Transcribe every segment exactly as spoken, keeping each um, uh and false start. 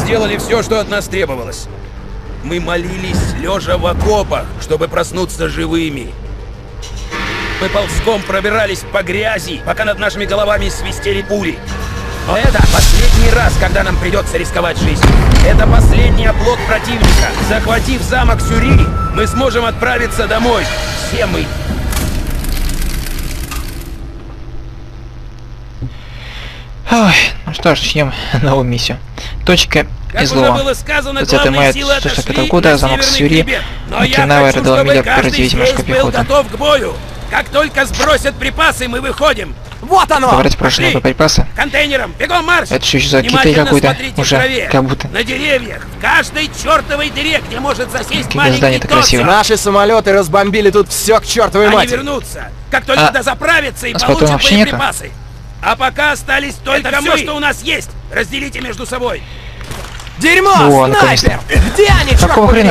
сделали все, что от нас требовалось. Мы молились, лежа в окопах, чтобы проснуться живыми. Мы ползком пробирались по грязи, пока над нашими головами свистели пули. Но это последний раз, когда нам придется рисковать жизнью. Это последний оплот противника. Захватив замок Сюри, мы сможем отправиться домой. Все мы. Ой, ну что ж, начнем новую миссию. Точка излова. двадцатое мая тысяча девятьсот шестьдесят пятого года, замок Сюри, Окинава, родила Миля против ведьмашка пехота. Как только сбросят припасы, мы выходим. Вот оно! Давайте спрашиваем про припасы. Контейнером, бегом марш! Это что еще за китай какой-то? Уже, как будто. На деревьях, в каждой чертовой дыре, где может засесть маленький здание-то красиво. Наши самолеты разбомбили тут все к чертовой матери. Они вернутся, как только а, дозаправятся и а получат боеприпасы. Нету? А пока остались только это все, что у нас есть. Разделите между собой. Дерьмо! О, снайпер! Где они, какого хрена?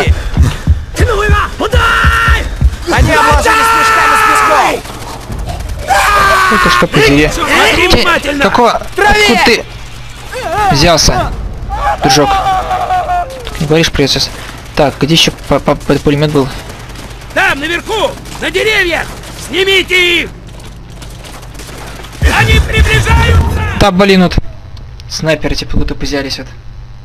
Они обложились мешками с песком! Это что, подери? Какого? Откуда ты взялся, дружок? Не говоришь, принцесс. Так, где еще пулемет был? Там, наверху! На деревьях! Снимите их! Они приближаются! Да, блин, вот. Снайперы типа куда-то взялись вот.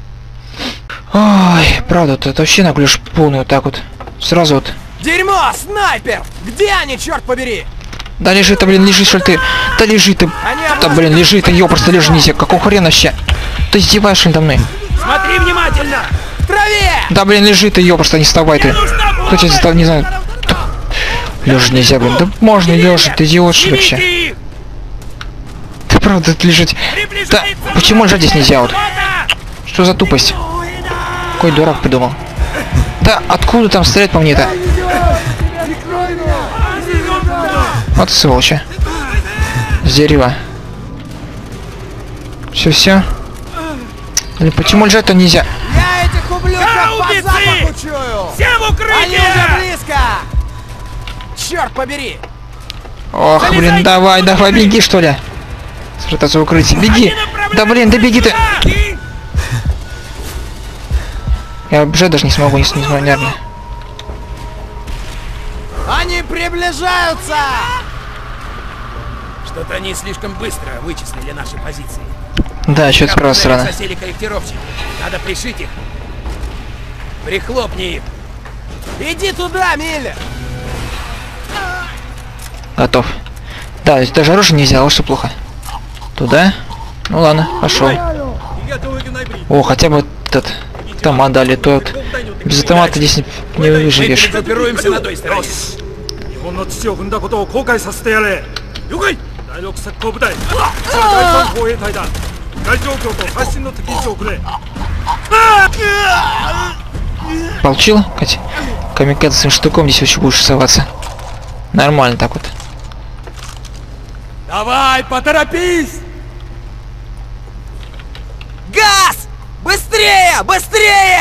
Ой, правда, вот это вообще наглюшь полную вот так вот. Сразу вот. Дерьмо, снайпер! Где они, черт побери? Да лежи ты, блин, лежи, что ли ты? Да лежи ты. Да, блин, лежи ты, ё, просто лежи нельзя. Какого хрена вообще? Ты издеваешься надо мной? Смотри внимательно! В траве! Да, блин, лежи ты, ё, просто не вставай ты. Кто тебя заставил, не знаю. Лежать нельзя, блин. Да можно лежать, ты идиот, что ли, вообще? Да правда, тут лежать. Да, почему лежать здесь нельзя вот? Что за тупость? Какой дурак придумал? Да, откуда там стрелять по мне-то? Вот сволочи. С дерева. Все-все. Блин, почему лежать-то нельзя? Я этих ублюдков по запаху чую! Всем укрытие! Они уже близко! Черт побери! Ох, блин, давай, давай, беги, что ли? Спрятаться в укрытие. Беги! Да, блин, да беги ты! Я бежать даже не смогу, не смогу, наверное. Они приближаются! Что-то они слишком быстро вычислили наши позиции. Да, что-то с правой стороны. Засели корректировщики. Надо пришить их. Прихлопни их. Иди туда, Миллер! Готов. Да, даже оружие нельзя, вот что плохо. Туда? Ну ладно, пошел. О, хотя бы этот автомат дали, то вот без автомата здесь не, не выживешь. Группируемся на той стороне. Получил, Катя? Камикадзе своим штуком здесь еще будешь рисоваться. Нормально так вот. Давай, поторопись! Газ! Быстрее! Быстрее!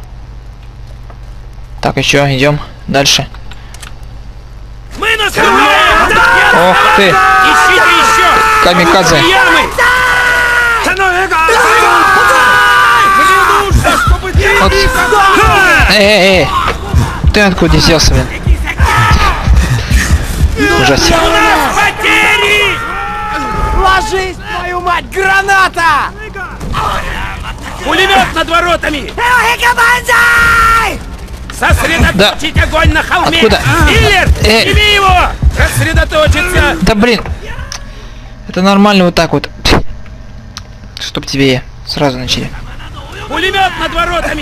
Так, еще идем дальше. Мы наступаем! Ох ты! Ищите еще! Камикадзе! Вот. Эй, эй, эй! Ты откуда взялся, блин? Ужасно. Ложись, твою мать, граната! Пулемет над воротами! Сосредоточить да. огонь на холме! Откуда? Миллер, э... сними его! Рассредоточиться! Да блин! Это нормально вот так вот. Чтоб тебе сразу начали. Пулемет над воротами!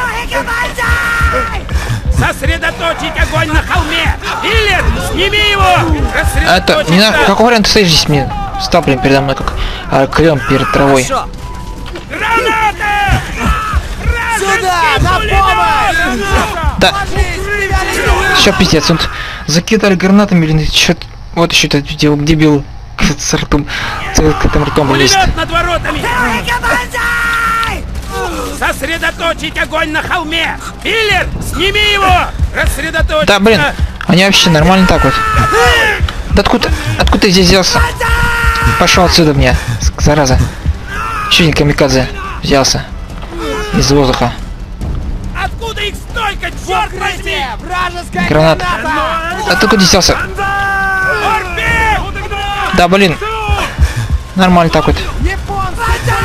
Сосредоточить огонь на холме! Миллер, сними его! Это, не знаю, какой вариант ты стоишь здесь мне? Стал, блин, передо мной, как а, клен перед травой. Хорошо. Граната! Сюда, на помощь! Да. Сейчас пиздец, он закидали гранатами, блин, чё, вот еще этот дебил с ртом, с открытым ртом лезет. Пулемет над воротами! Сосредоточить огонь на холме! Миллер, сними его! Рассредоточиться! Да, блин, они вообще нормально так вот. Да откуда, откуда ты здесь взялся? Пошел отсюда мне, зараза. Еще не камикадзе взялся. Из воздуха. Откуда их столько, черт возьми? Вражеская Гранат. граната! А ты куда делся? Да, блин. Нормально так вот. Японцы!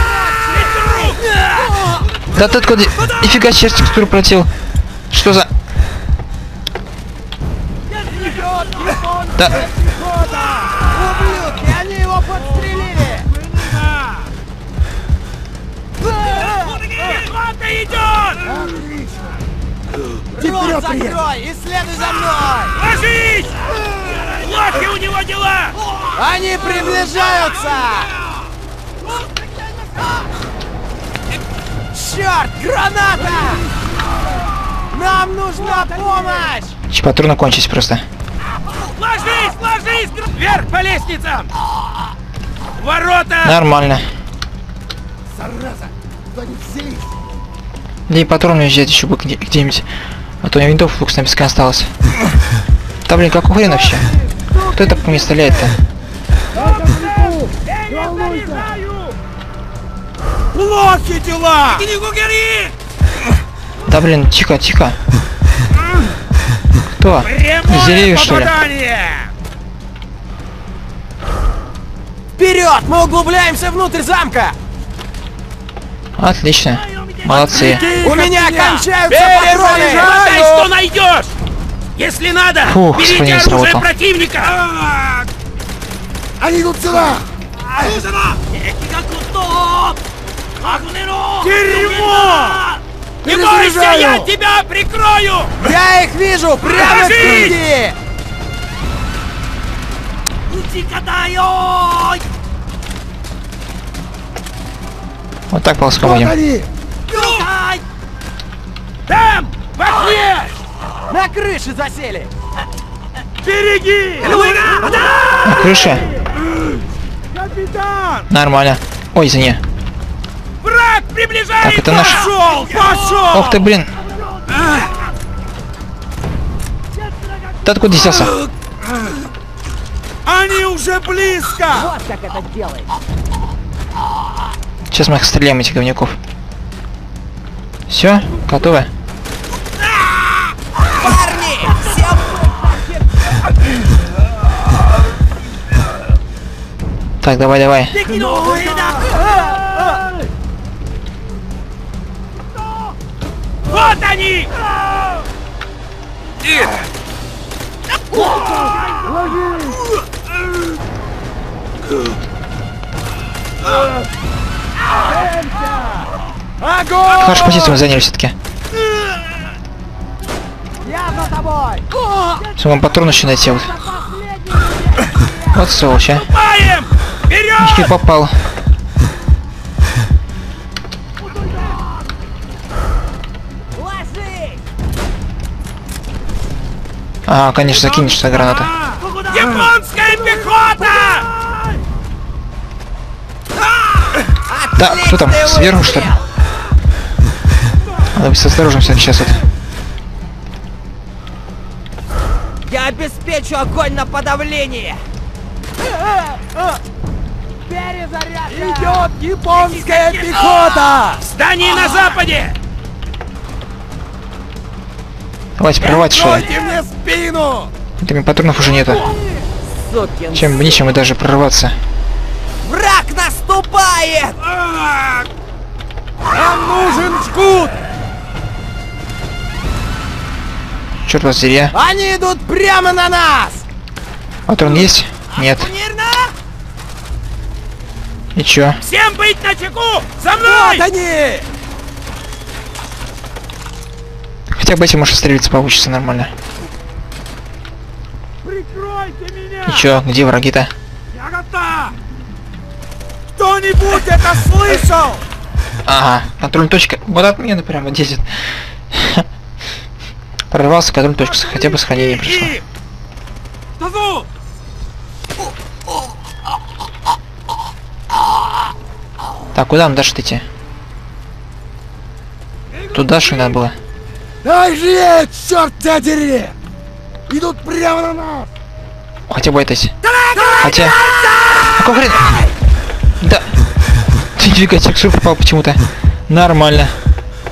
Да ты откуда? Нифига себе текстуру пролетел. Что за... Да. Ублюдки, они его подстрелили! Пехота идет! Рот закрой и следуй за мной! Ложись! Плохи у него дела! Они приближаются! Черт, граната! Нам нужна помощь! Че, патроны кончились просто. Ложись, ложись! Вверх по лестницам! Ворота! Нормально. Зараза! Куда они взялись? Да и патроны взять еще бы где- где-нибудь. А то у меня винтовка флукс на песке осталось. Да блин, какой хрен вообще? Кто это по мне стреляет-то? Плохи дела! Не гори! Да блин, тихо, тихо. Кто? Из деревьев, что ли? Вперед! Мы углубляемся внутрь замка! Отлично. Молодцы. У меня кончаются патроны! Хватай, что найдешь! Если надо, Фух, берите сохранение оружие сработало. противника! Они идут сюда! Дерьмо! Не бойся, я тебя прикрою! Я их вижу! Прямо Ложись! впереди! Вот так ползком идем. они! Там! В окне! На крыше засели! Береги! На крыше? Капитан! Нормально. Ой, извини. Враг приближается! Так, это наш- Пошел! Пошел! Ох ты, блин. Ты откуда взялся? Они уже близко! Вот как это делается! Сейчас мы их стреляем, этих говнюков. Все, готовы? Парни! Всем Так, давай, давай. Вот они! огонь! Хорошую позицию мы заняли все-таки. Я за тобой! Все, вам патрон еще найти вот. Вот сволочь, а. Паем! Вперед! Чуть попал. Ложись! А, конечно, закинешься граната. Японская пехота! Да, кто там? Отличный Сверху, что ли? выстрел! Надо быть осторожным сейчас вот. Я обеспечу огонь на подавление! Перезарядка! Идет японская пехота! Здание на западе! Давайте прорвать, что ли? мне спину! Этими патронов уже нету. Сукин Чем нечем и даже прорваться. Враг наступает! Нам нужен жгут! Черт вас дери, а. Они идут прямо на нас! Патрон есть? Нет. Мирно? И чё? Всем быть начеку! За Вот мной! они! Хотя бы этим может стрелиться получится нормально. Прикройте меня! И чё? Где враги-то? Я готов! Кто-нибудь это слышал? Ага, контрольная точка. Вот отмена прямо десять. Прорвался, контрольная точка. Хотя бы сохранение пришло. Тазу! Так, куда нам дальше идти? Туда что надо было. Дай же, черт тебя дери! Идут прямо на нас! Хотя бы это. Хотя. Какой хрен? Да. Ты нифига, текстур попал почему-то. Нормально.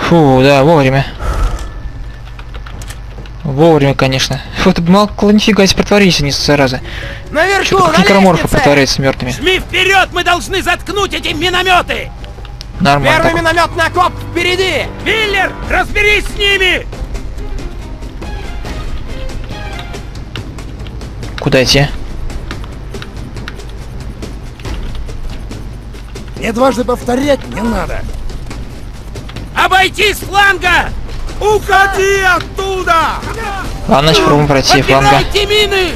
Фу, да, вовремя. Вовремя, конечно. Вот мало нифига себе притворись, они зараза. Наверху, Что-то как на некроморфы лестнице! притворяются мертвыми. Шми вперед! Мы должны заткнуть эти минометы! Нормально. Первый Так. минометный окоп впереди! Миллер, разберись с ними! Куда идти? Мне дважды повторять не надо. Обойти с фланга! Уходи оттуда! Ладно, попробуем пройти фланга. Подбирайте мины!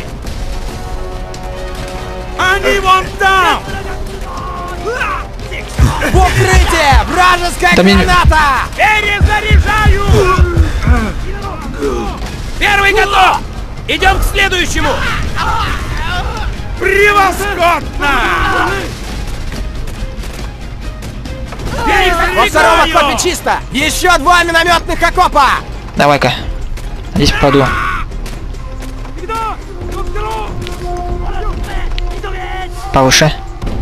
Они вон там! В укрытие! Вражеская Да мне- граната! Перезаряжаю! Первый готов! Идем к следующему! Превосходно! Во втором окопе Перезаряжаю! чисто! Еще два минометных окопа! Давай-ка. Здесь попаду. Повыше.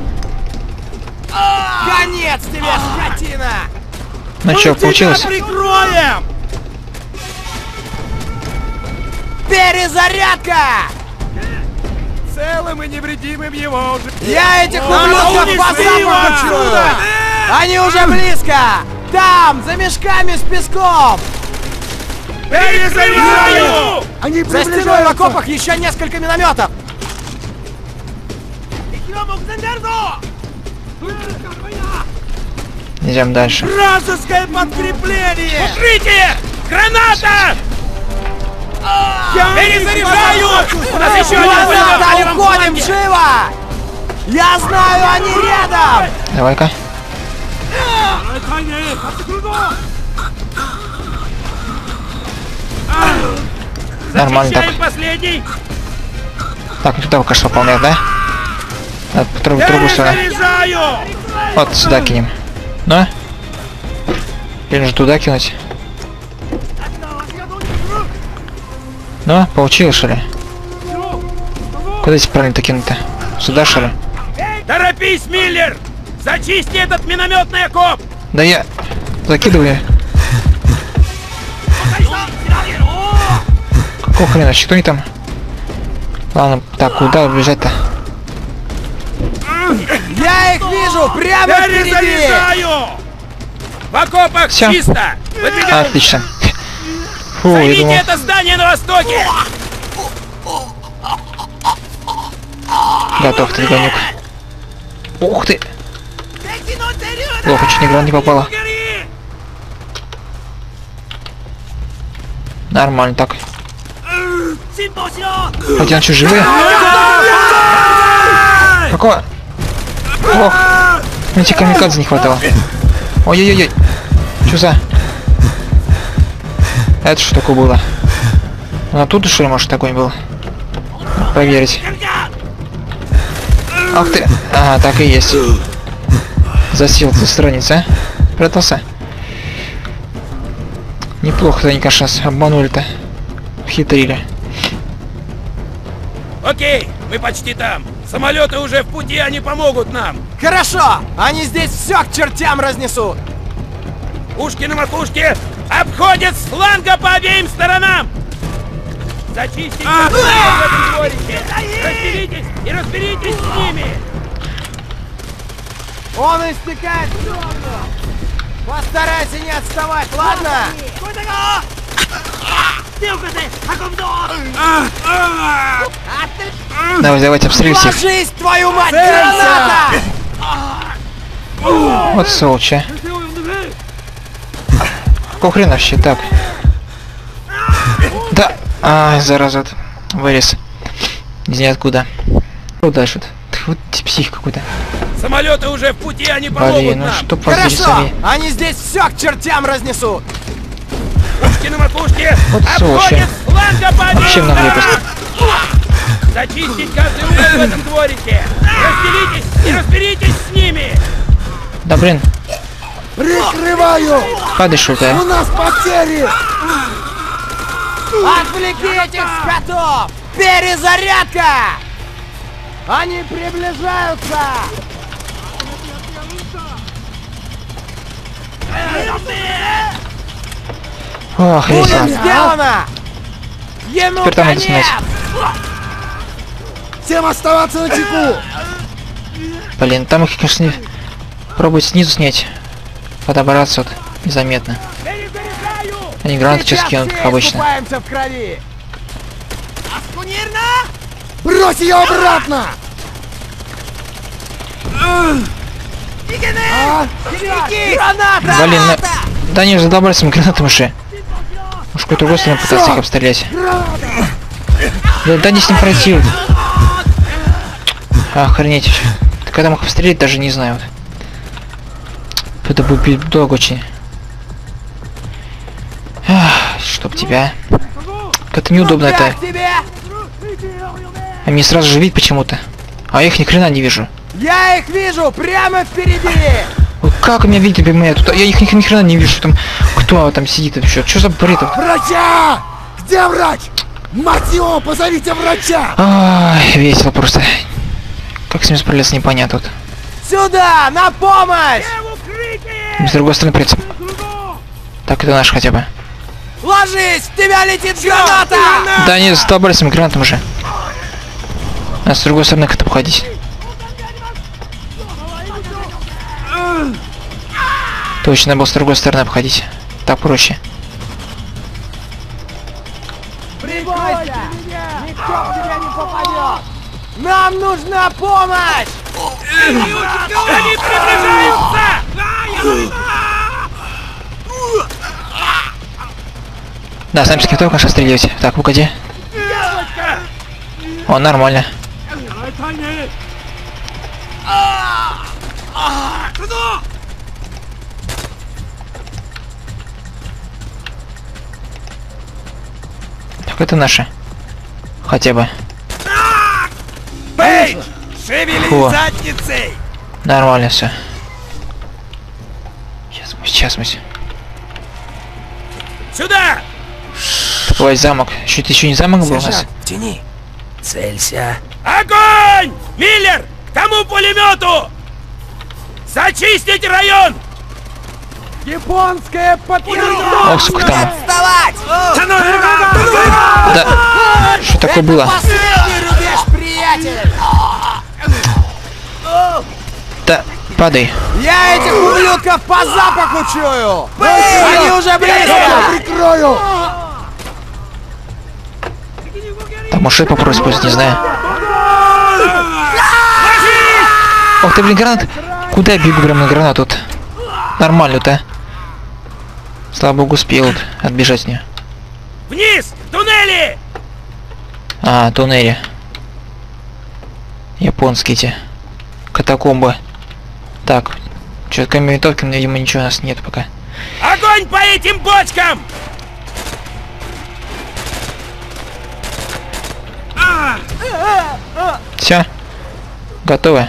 Конец тебе, скотина! Ну чё, получилось? Прикроем! Перезарядка! Целым и невредимым его уже... Я этих А, ублюдков унесли по его запаху отсюда! чую! Они уже близко! Там, за мешками с песком! Перезаряжаю! Они За стеной в окопах еще несколько минометов! Идем дальше. Вражеское подкрепление! Укрытие! Граната! Перезаряжаю! У нас еще один пулемет на левом Уходим, фланге! живо! Я знаю, они рядом! Давай-ка. Нормально так. Защищаем последний! Так, ну туда, конечно, выполняет, да? Надо по трубу, трубу сюда. Перезаряжаю! Вот сюда кинем. Ну? Или же туда кинуть? Ну, получилось, что ли? Куда здесь правильно-то кинуть-то? Сюда, что ли? Торопись, Миллер! Зачисти этот минометный окоп! Да я закидываю. Какого хрена? Вообще, кто они там? Ладно, так, куда бежать-то? Я их вижу прямо впереди! Перезаряжаю! В окопах Всё. чисто! Выдвигаем! Отлично. Фу, я Займите думал... это здание на востоке! Готов ты, гонюк. Ух ты! Плохо, чуть ни гран не попало. Нормально так. Хотя они что, живые? Какого? Ох! Мне тебе камикадзе не хватало. Ой-ой-ой. Что за? Это что такое было? А тут что ли, может, такой был? Проверить. Ах ты! Ага, так и есть. Засел ты страница, а? Прятался. Неплохо-то они, конечно, обманули-то. Хитрили. Окей, мы почти там. Самолеты уже в пути, они помогут нам. Хорошо! Они здесь все к чертям разнесут! Пушки на макушке обходят с фланга по обеим сторонам. Зачистите каждый в этом дворике. Разберитесь и разберитесь с ними. Он истекает кровью! Постарайся не отставать, ладно? Давай, давайте обстреливайте их. Ложись, твою мать, граната! Вот сволочи. Какого хрена вообще? Так. Да. Ай, зараза. Вырез. Из ниоткуда. Что дальше? Вот псих какой-то. Самолеты уже в пути, они помогут Блин, ну нам. что по Хорошо! Они здесь все к чертям разнесут! Пушки на макушке Вот сволочи. обходят с фланга по обеим Вообще много сторонам. Зачистить каждый угол в этом дворике. Разделитесь и разберитесь с ними. Да блин, Прикрываю! падай, шутая. У нас потери! Отвлеки этих скотов! Перезарядка! Они приближаются! Ох, весело. Будет сделано! Теперь там надо снять. Всем оставаться на чеку! Блин, там их, конечно, пробуют снизу снять. Подобраться вот незаметно. Они гранаты сейчас кинут, как обычно. В крови. Брось ее обратно! А? Граната! Блин, ну... Да они же задолбались этими гранатами уже. Уж какой-то другой стороны пытаться их обстрелять. Да, да не с ним пройти. Вот. Охренеть. Когда мог обстрелять, даже не знаю. Вот. Это будет долго очень. Ах, чтоб тебя. Как-то неудобно это. А мне сразу же видеть почему-то. А я их ни хрена не вижу. Я их вижу прямо впереди! Вот как меня видят, меня тут? Я их ни, ни хрена не вижу. Там кто там сидит вообще? Что за бред? Врача! Где врач? Мать его, позовите врача! Ай, весело просто. Как с ним справляться, непонятно тут. Сюда! На помощь! С другой стороны придется. Так, это наш хотя бы. Ложись! В тебя летит граната! Да они задолбались этим гранатом уже. А с другой стороны как-то обходить. Точно, надо было с другой стороны обходить. Так проще. Прибойся! Никто в тебя не попадет! Нам нужна помощь! Они приближаются! Да, сами скифтов, конечно, стреливать. Так, погоди. О, нормально. Так, это наши. Хотя бы. Бей! Шевели Фу. задницей! Нормально все. Сейчас мы, сейчас мы. Сюда! Такой замок. Чуть еще не замок был у нас. Тяни. Целься. Огонь! Миллер! К тому пулемету! Зачистить район! Японская подтверждение! Ох, сука, там. Отставать! Да. Что такое было? Последний рубеж, приятель! Да, падай. Я этих ублюдков по запаху чую! Они уже близко! Прикрою! Там может попросить, пусть, не знаю. Ох ты, блин, гранат. Куда я бегу прям на гранату? Вот. Нормально-то. Слава богу, успел вот отбежать от нее. Вниз! Туннели! А, туннели. Японские эти. Катакомбы. Так. Что-то кроме винтовки, видимо, ничего у нас нет пока. Огонь по этим бочкам! Все. Готовы.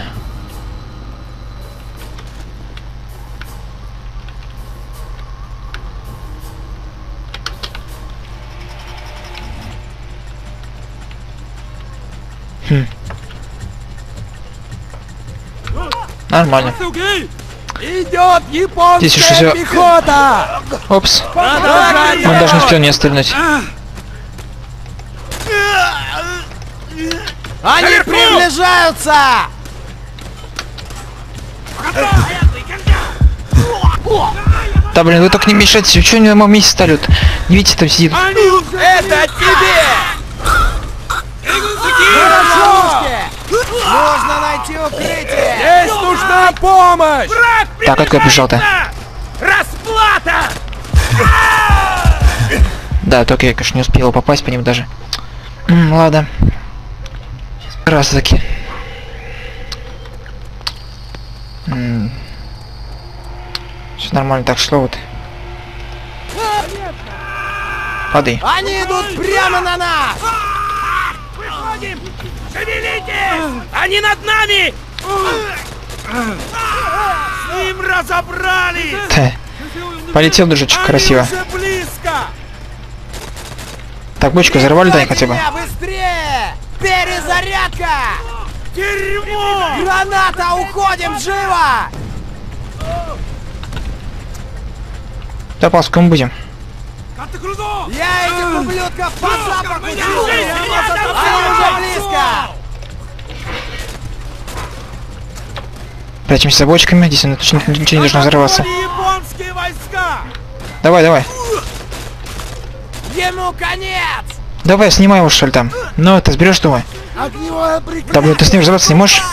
Хм. Нормально. Идет японская Здесь еще всё- пехота! Опс. Продолжай! Мы даже не успел не стрельнуть. Они Наверху! приближаются! Да блин, вы только не мешайте, что они на моем месте стали? Вот. Не видите, там сидит. Это тебе! Хорошо! Нужно найти укрытие! Здесь нужна помощь! Враг Так, откуда бежал-то? Расплата! Да, только я, конечно, не успел попасть по ним даже. М, ладно. Раз таки. Все нормально так шло вот. Падай. Они идут прямо на нас! Выходим! Шевелитесь! Они над нами! С ним разобрались! Та. Полетел дружочек красиво. Они уже близко! Так, бочку взорвали, да, хотя бы. Меня быстрее! Перезарядка! Дерьмо! Граната! Уходим! Живо! Да, паску мы будем. Я этих ублюдков по запаху чую! Они уже близко! Прячемся за бочками, здесь точно ничего не должно взорваться. Давай, давай. Ему конец! Давай, снимай его, что ли, там. Ну, ты сберешь, думай. Огневое прикрытие! Да, блин, ты с ним взорваться не можешь?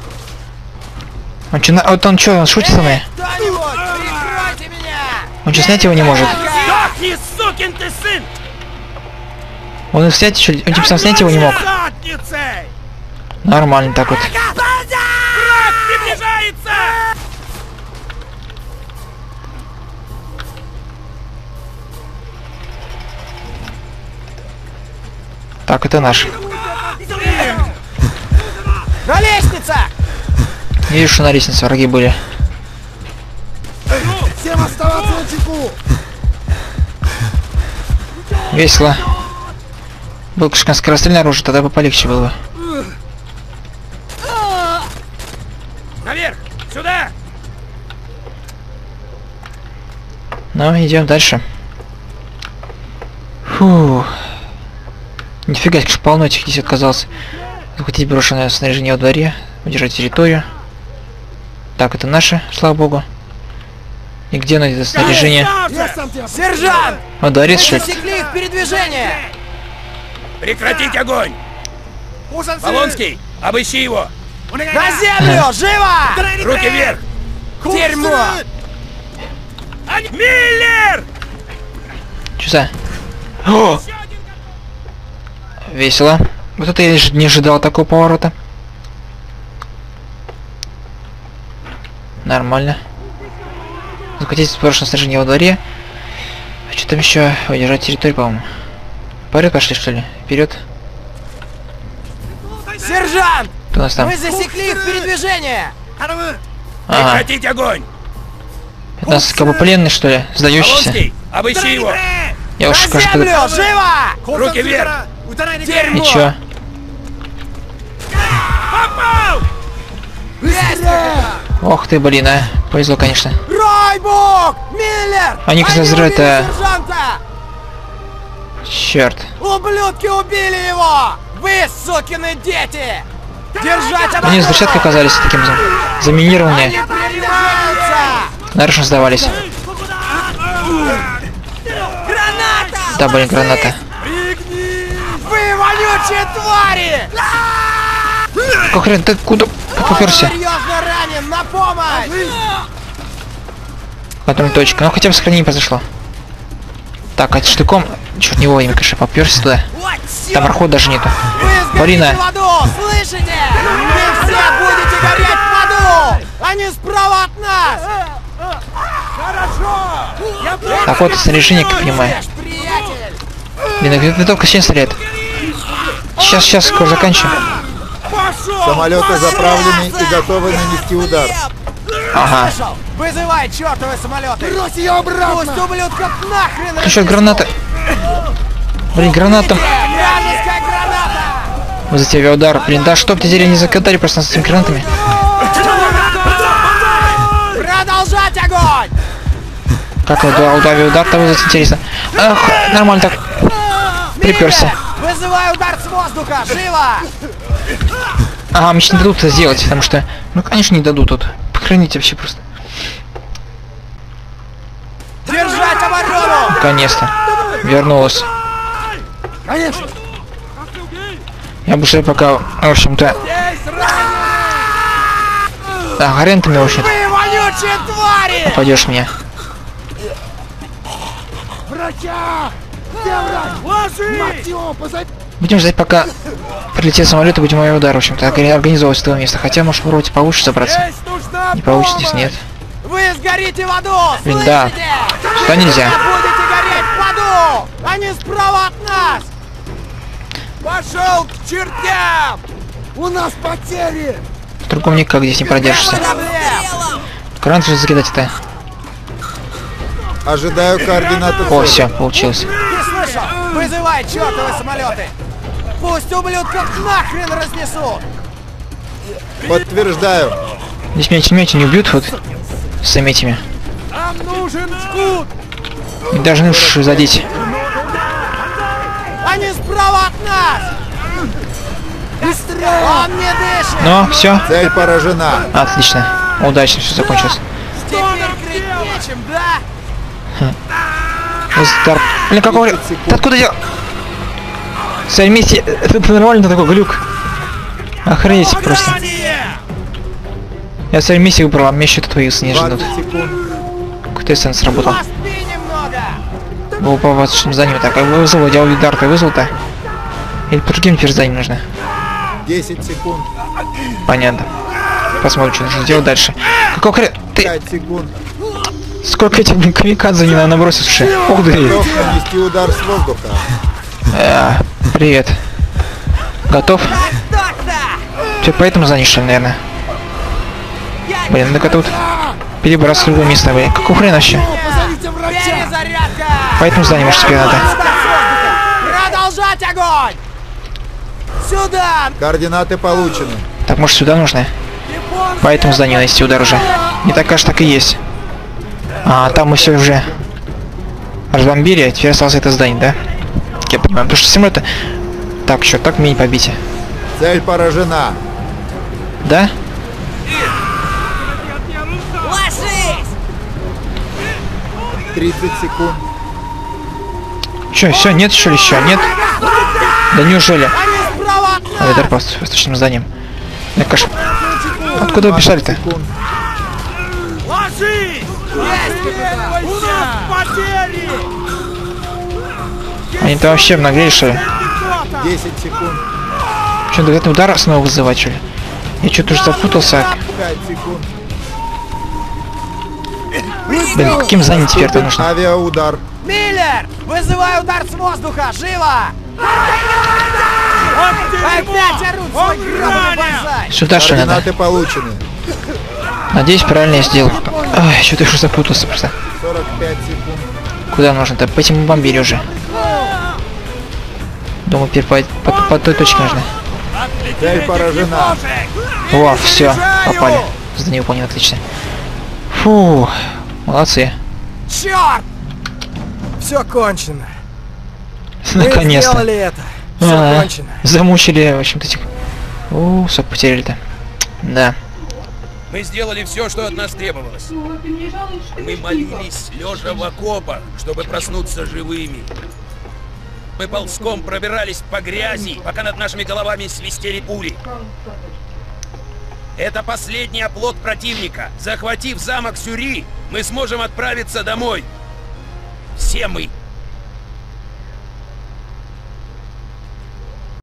Он чё, на... вот он чё, он шутит со мной? Кто-нибудь, прикройте меня! Он чё, снять его не может? Сдохни, сукин ты сын! Он снять, чё, он типа сам снять его не мог. Задницей! Нормально так вот. Враг приближается! Так, это наш. На лестнице! Не вижу, что на лестнице враги были. Всем оставаться на чеку! Весело. Был, конечно, скорострельное оружие, тогда бы полегче было. Наверх! Сюда! Ну, идем дальше. Фу. Нифига, как же полно этих здесь оказалось. Захватить брошенное снаряжение во дворе. Удержать территорию. Так, это наше, слава богу. И где оно, это снаряжение? Я сам тебя... Сержант! Во дворе, Мы что ли? засекли их передвижение! Прекратить огонь! Полонский, обыщи его! На землю! Живо! Руки вверх! Дерьмо! Миллер! Чё за? О! Весело. Вот это я не ожидал такого поворота. Нормально. Захватить сброшенное снаряжение во дворе. А что там еще? Удержать территорию, по-моему. Вперед пошли, что ли? Вперед. Сержант! Кто у нас там? Мы засекли их передвижение! Ага. Прекратить огонь! Это у нас как бы пленный, что ли? Сдающийся. Полонский, обыщи его! Я уж На кажется, землю! Живо! Руки вверх! Дерьмо! и чё? Попал! Быстрее! Ох ты, блин, а. Повезло, конечно. Ройбук! Миллер! Они, кстати, взрывают, убили а. сержанта! Черт. Ублюдки убили его! Вы, сукины дети! Держать оборону! Они с взрывчаткой оказались таким за... заминированные. Они приближаются! Нарочно сдавались. Граната! Да, блин, граната. Вы вонючие твари! Какой хрен, ты куда поперся? Серьезно ранен! На помощь! Потом точка. Ну хотя бы сохранение произошло. Так, а это штыком. Черт, не вовремя, конечно, поперся туда. Там прохода даже нету. Вы сгорите Полина. в аду! Слышите? Вы все будете гореть в аду! Они справа от нас! Хорошо! Так, вот снаряжение, как понимаю. Приятель! Блин, винтовка сильно стреляет. Сейчас, сейчас, скоро заканчиваем. Самолеты заправлены и готовы нанести удар. Ага. Слышал? Вызывай чертовы самолеты! Брось ее обратно! Пусть ублюдков нахрен Еще граната. Блин, граната. Вражеская граната! Вот за тебя удар. Блин, да чтоб ты дерево не закатали просто с этими гранатами. Продолжать огонь! Как удар, удар, удар того здесь интересно. Ах, нормально так. Приперся. Миллер, вызывай удар с воздуха! Живо! Ага, мне не дадут это сделать, потому что... Ну, конечно, не дадут тут. Похороните вообще просто. Держать оборону! Наконец-то. Вернулась. Конечно! Я бы пока, в общем-то... А, гарантами, в общем-то, Вы вонючие твари! попадешь мне. Врача! Где врач? Мать его, позови! Будем ждать, пока прилетит самолет и будем его удар, в общем-то, организовывать с этого места. Хотя, может, вроде получится забраться. Не получится, здесь нет. Вы сгорите в аду! Блин, Слышите? да. Сюда нельзя. Вы будете гореть в аду! Они справа от нас! Пошел к чертям! У нас потери! Другом никак здесь не продержишься. Проблем! Гранат же закидать это. Ожидаю координаты О, цели. все, получилось. Не слышал? Вызывай чертовы самолеты! Пусть ублюдков нахрен разнесут! Подтверждаю. Здесь меня тиммейты не убьют вот с этими. Нам нужен жгут! Не должны уж задеть. Они справа от нас! Быстрее! Он не дышит! Ну, все. Цель поражена. Отлично. Удачно все закончилось. Теперь крыть нечем, да? Старт. Блин, какого... Ты откуда я... Цель миссии... Это нормально такой глюк. Охренеть просто. Я цель миссии выбрал, а меня еще твои не ждут. двадцать секунд. Какой-то сенс работал. Поспи немного! Был по вашим зданиям. Так, а вызвал, я удар, ты вызвал-то? Или по другим теперь зданиям нужно? десять секунд. Понятно. Посмотрим, что нужно сделать дальше. Какого хрена? Ты... пять секунд. Сколько этих, блин, камикадзе не надо набросить, слушай. Ух ты. Готов нанести удар с воздуха. Э, привет. Готов? Ты поэтому зданию, что ли, наверное? Блин, ну-ка тут перебраться в любое место, блин. Какого хрена вообще? Позовите врача! Перезарядка! Поэтому здание, может, тебе надо. Продолжать огонь! Сюда! Координаты получены. Так, может, сюда нужно? Поэтому зданию нанести удар уже. Не так, кажется, так и есть. А, там мы все уже разбомбили, а теперь осталось это здание, да? Я понимаю, потому что самолеты... Так, что, так мне не побить. Цель поражена. Да? Ложись! тридцать секунд. Че, все, нет еще ли еще? Нет? Да неужели? Они справа от нас! А, удар по восточным зданиям. Да, каш... Откуда вы бежали-то? Секунд. Ложись! Есть! У нас потери! Они там вообще нагрели, что ли? десять секунд. Че, до этого удара снова вызывать, что ли? Я что-то уже запутался. пять секунд. Блин, каким зданием теперь-то Наступит нужно? авиаудар. Миллер! Вызывай удар с воздуха! Живо! Опять орут свой гребаный бонсай! Сюда, что ли, надо? Координаты получены. Надеюсь, правильно я сделал. Ай, что-то я уже запутался просто. сорок пять секунд. Куда нужно-то? По этим бомбили уже. Думаю, теперь по, по, по той точке нужно. Цель поражена. Во, все, попали. Задание выполнено, отлично. Фу, молодцы. Черт! Все кончено. Наконец-то. Мы сделали это. Все А, кончено. замучили, в общем-то, этих... У, сок потеряли-то. Да. Мы сделали все, что от нас требовалось. Мы молились, лежа в окопах, чтобы проснуться живыми. Мы ползком пробирались по грязи, пока над нашими головами свистели пули. Это последний оплот противника. Захватив замок Сюри, мы сможем отправиться домой. Все мы